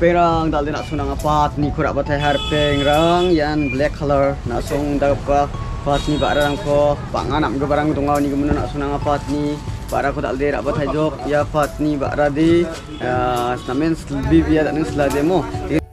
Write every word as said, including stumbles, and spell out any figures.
perang dal nak sunang apat ni kurak batai harpeng rang yan black color nak sung dapa pat ni barang ko panganam ke barang tungau ni kemudian nak sunang apat ni bara ko dal de rak batai jok ya pat ni baradi namen bibi ya dan selade mo